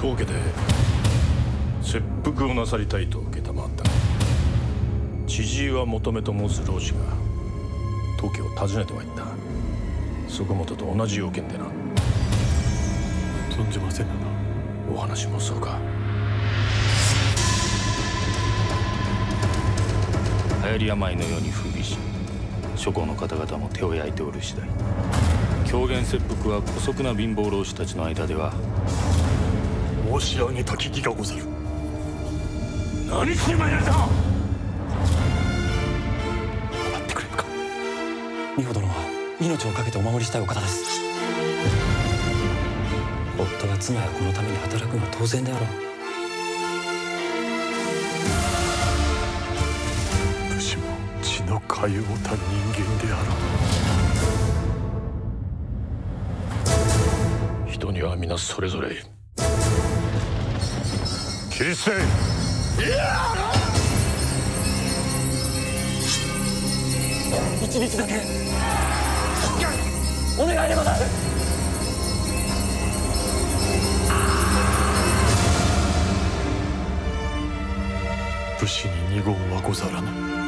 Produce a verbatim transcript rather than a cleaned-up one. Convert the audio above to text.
当家で切腹をなさりたいと承ったが、千々岩求めと申す老師が当家を訪ねてまいった。そこもとと同じ要件でな。 存じませぬな。 お話もそうか。流行り病のように風靡し、諸侯の方々も手を焼いておる次第。狂言切腹は姑息な貧乏老師たちの間では。 申し上げたき儀がござる。 何しに参られた。 待ってくれぬか。 美穂殿は命を懸けてお守りしたいお方です。夫が妻や子のために働くのは当然であろう。 武士も血の通うた人間であろう。 人には皆それぞれ。切り捨て。 一日だけお願いでござる。 武士に二言はござらぬ。